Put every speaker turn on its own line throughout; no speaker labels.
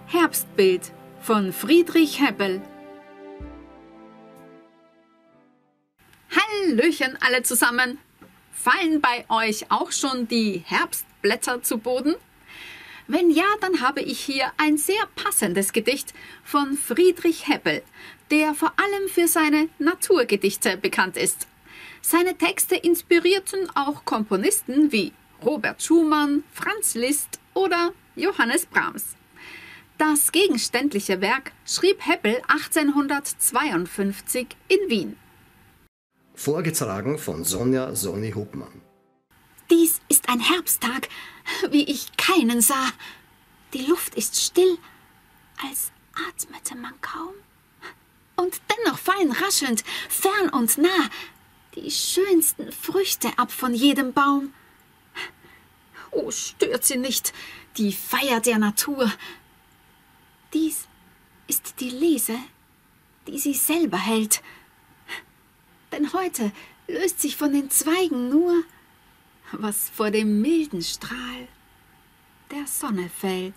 Herbstbild von Friedrich Hebbel. Hallöchen alle zusammen! Fallen bei euch auch schon die Herbstblätter zu Boden? Wenn ja, dann habe ich hier ein sehr passendes Gedicht von Friedrich Hebbel, der vor allem für seine Naturgedichte bekannt ist. Seine Texte inspirierten auch Komponisten wie Robert Schumann, Franz Liszt oder Johannes Brahms. Das gegenständliche Werk schrieb Hebbel 1852 in Wien.
Vorgetragen von Sonja Sonny Hubmann.
Dies ist ein Herbsttag, wie ich keinen sah. Die Luft ist still, als atmete man kaum. Und dennoch fallen raschelnd, fern und nah, die schönsten Früchte ab von jedem Baum. Oh, stört sie nicht, die Feier der Natur. Dies ist die Lese, die sie selber hält. Denn heute löst sich von den Zweigen nur, was vor dem milden Strahl der Sonne fällt.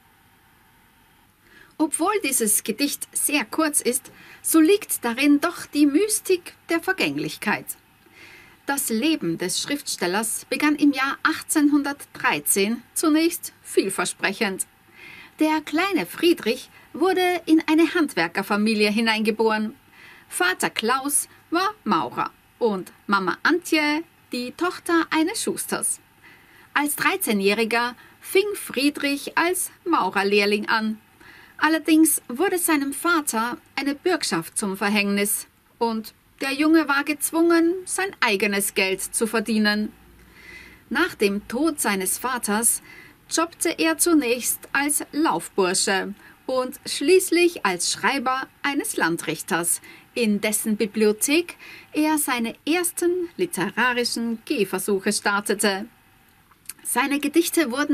Obwohl dieses Gedicht sehr kurz ist, so liegt darin doch die Mystik der Vergänglichkeit. Das Leben des Schriftstellers begann im Jahr 1813 zunächst vielversprechend. Der kleine Friedrich wurde in eine Handwerkerfamilie hineingeboren. Vater Klaus war Maurer und Mama Antje die Tochter eines Schusters. Als 13-Jähriger fing Friedrich als Maurerlehrling an. Allerdings wurde seinem Vater eine Bürgschaft zum Verhängnis und der Junge war gezwungen, sein eigenes Geld zu verdienen. Nach dem Tod seines Vaters jobbte er zunächst als Laufbursche und schließlich als Schreiber eines Landrichters, in dessen Bibliothek er seine ersten literarischen Gehversuche startete. Seine Gedichte wurden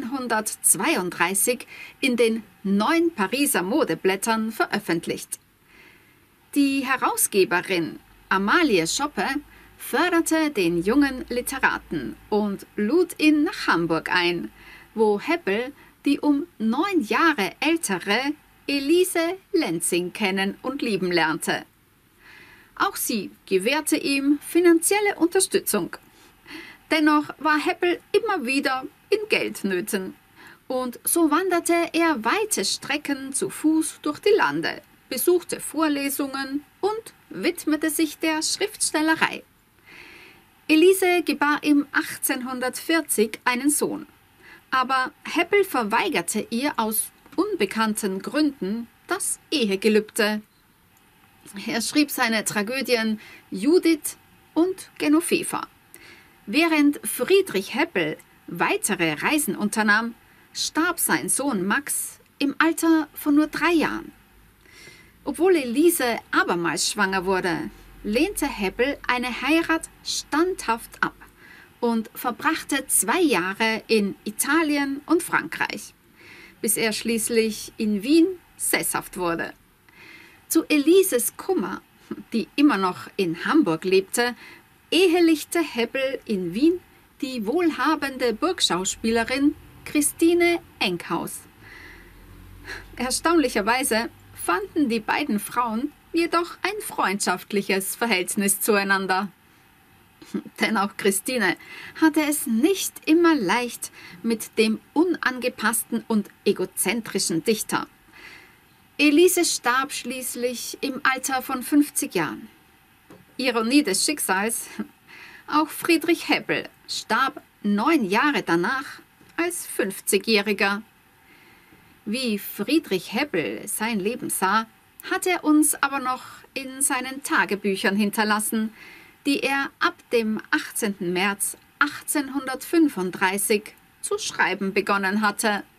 1832 in den Neuen Pariser Modeblättern veröffentlicht. Die Herausgeberin Amalie Schoppe förderte den jungen Literaten und lud ihn nach Hamburg ein, wo Hebbel die um 9 Jahre ältere Elise Lenzing kennen und lieben lernte. Auch sie gewährte ihm finanzielle Unterstützung. Dennoch war Hebbel immer wieder in Geldnöten. Und so wanderte er weite Strecken zu Fuß durch die Lande, besuchte Vorlesungen und widmete sich der Schriftstellerei. Elise gebar ihm 1840 einen Sohn. Aber Hebbel verweigerte ihr aus unbekannten Gründen das Ehegelübde. Er schrieb seine Tragödien Judith und Genoveva. Während Friedrich Hebbel weitere Reisen unternahm, starb sein Sohn Max im Alter von nur 3 Jahren. Obwohl Elise abermals schwanger wurde, lehnte Hebbel eine Heirat standhaft ab und verbrachte 2 Jahre in Italien und Frankreich, bis er schließlich in Wien sesshaft wurde. Zu Elises Kummer, die immer noch in Hamburg lebte, ehelichte Hebbel in Wien die wohlhabende Burgschauspielerin Christine Enkhaus. Erstaunlicherweise fanden die beiden Frauen jedoch ein freundschaftliches Verhältnis zueinander. Denn auch Christine hatte es nicht immer leicht mit dem unangepassten und egozentrischen Dichter. Elise starb schließlich im Alter von 50 Jahren. Ironie des Schicksals, auch Friedrich Hebbel starb 9 Jahre danach als 50-Jähriger. Wie Friedrich Hebbel sein Leben sah, hat er uns aber noch in seinen Tagebüchern hinterlassen, die er ab dem 18. März 1835 zu schreiben begonnen hatte.